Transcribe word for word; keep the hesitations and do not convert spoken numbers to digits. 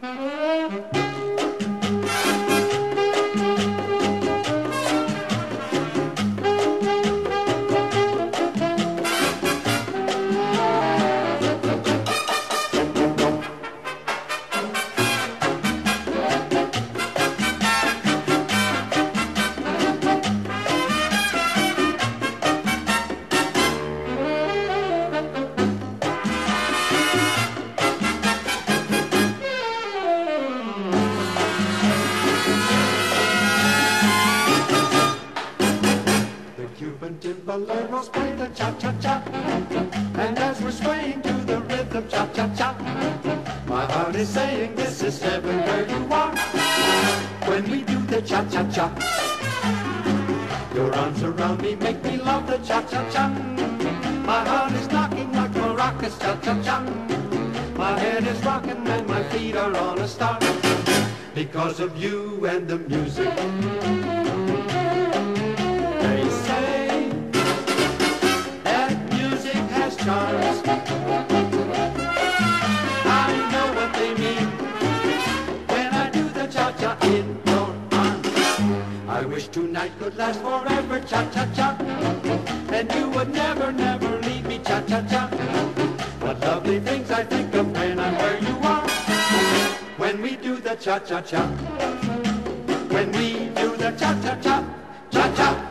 Cuban timboleros play the cha-cha-cha, and as we're swaying to the rhythm, cha-cha-cha, my heart is saying this is heaven where you are. When we do the cha-cha-cha, your arms around me make me love the cha-cha-cha. My heart is knocking like maracas, cha-cha-cha. My head is rocking and my feet are on a start, because of you and the music. Charms. I know what they mean when I do the cha-cha in your arms. I wish tonight could last forever, cha-cha-cha, and you would never, never leave me, cha-cha-cha. What lovely things I think of when I'm where you are, when we do the cha-cha-cha, when we do the cha-cha-cha, cha-cha.